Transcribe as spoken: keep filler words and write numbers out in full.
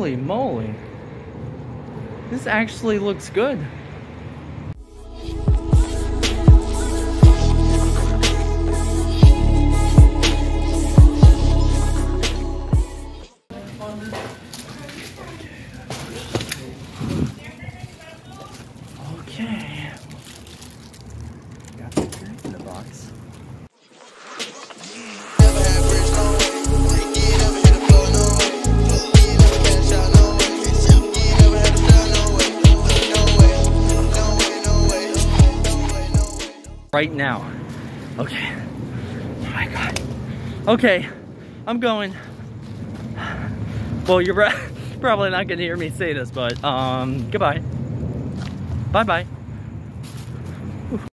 Holy moly. This actually looks good. Okay. Got the drink in the box. Right now. Okay. Oh my god. Okay. I'm going. Well, you're probably not gonna hear me say this, but um goodbye. Bye bye.